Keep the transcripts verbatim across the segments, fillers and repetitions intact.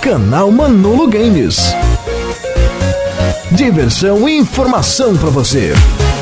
Canal Manolo Games. Diversão e informação para você.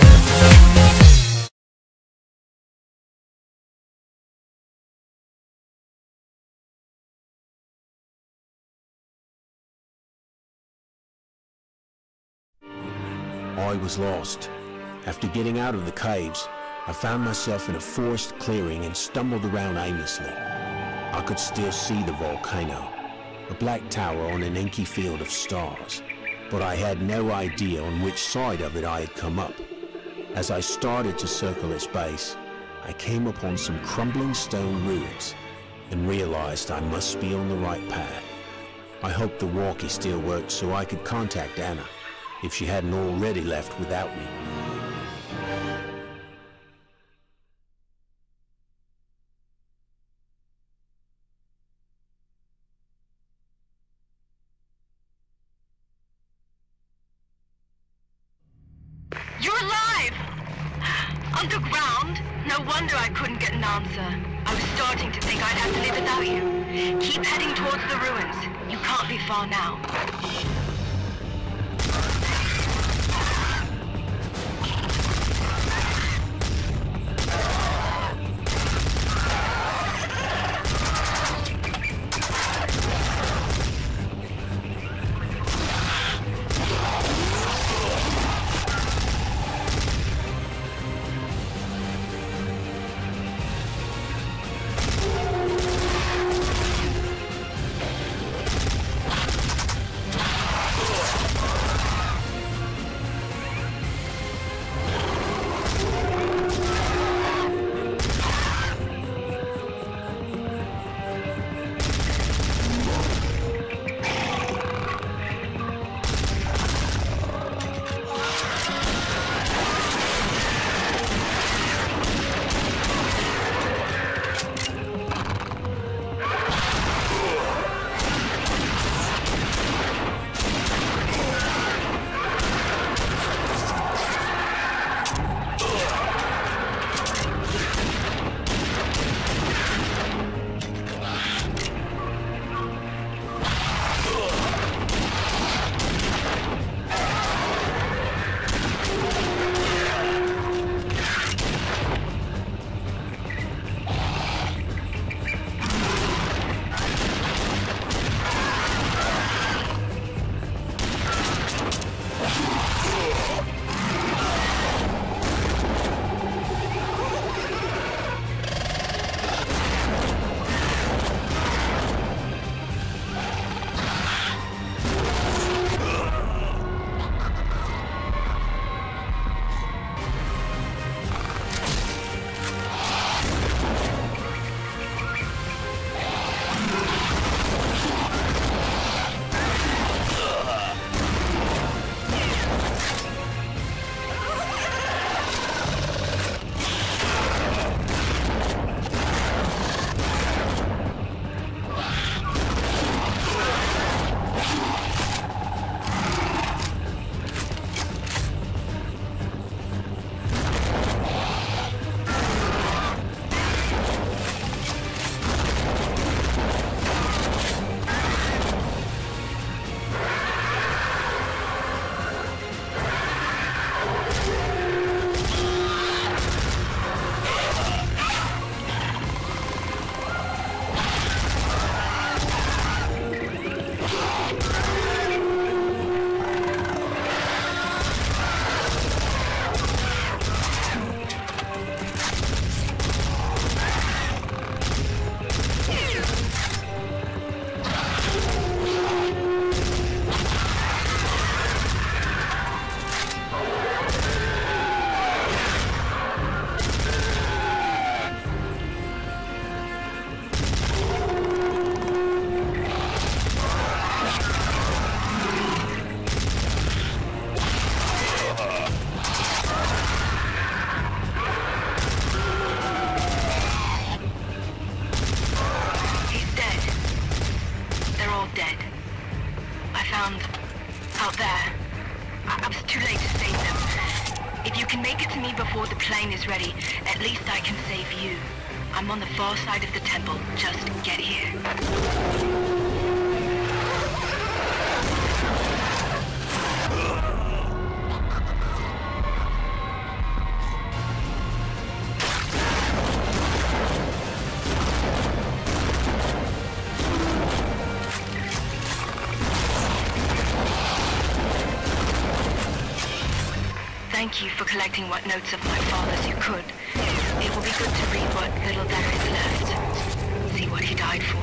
I was lost. After getting out of the caves, I found myself in a forest clearing and stumbled around aimlessly. I could still see the volcano, a black tower on an inky field of stars, but I had no idea on which side of it I had come up. As I started to circle its base, I came upon some crumbling stone ruins and realized I must be on the right path. I hoped the walkie still worked so I could contact Anna, if she hadn't already left without me. You're alive! Underground? No wonder I couldn't get an answer. I was starting to think I'd have to live without you. Keep heading towards the ruins. You can't be far now. before the plane is ready. At least I can save you. I'm on the far side of the temple. Just get here. thank you for collecting what notes of my father's you could. It will be good to read what little there is left. See what he died for.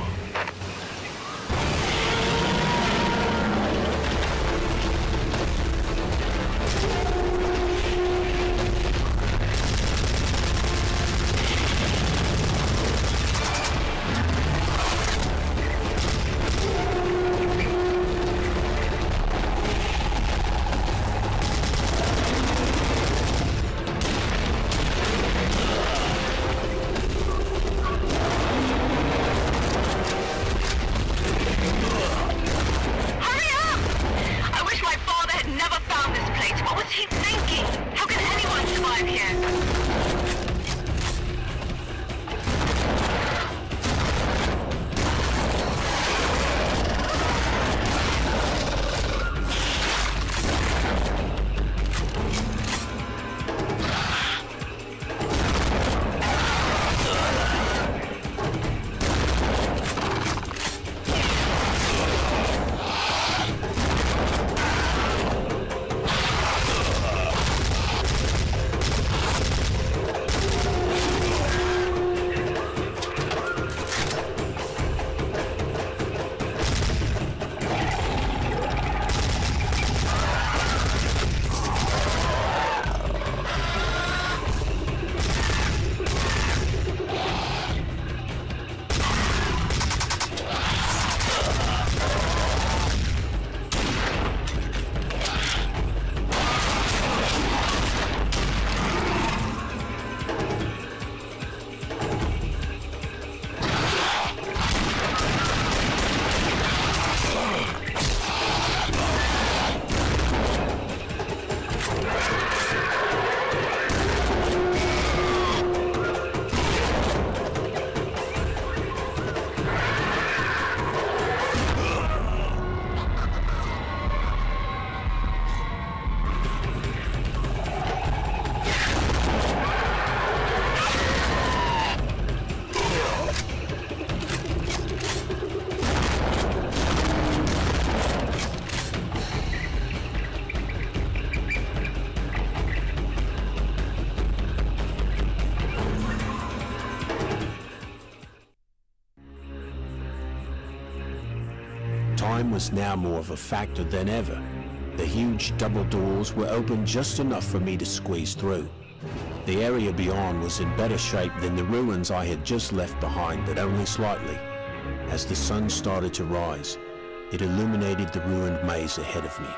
Time was now more of a factor than ever. The huge double doors were open just enough for me to squeeze through. The area beyond was in better shape than the ruins I had just left behind, but only slightly. As the sun started to rise, it illuminated the ruined maze ahead of me.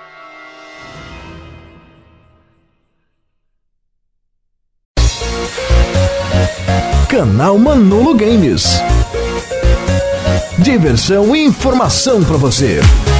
Canal Manolo Games. Diversão e informação para você.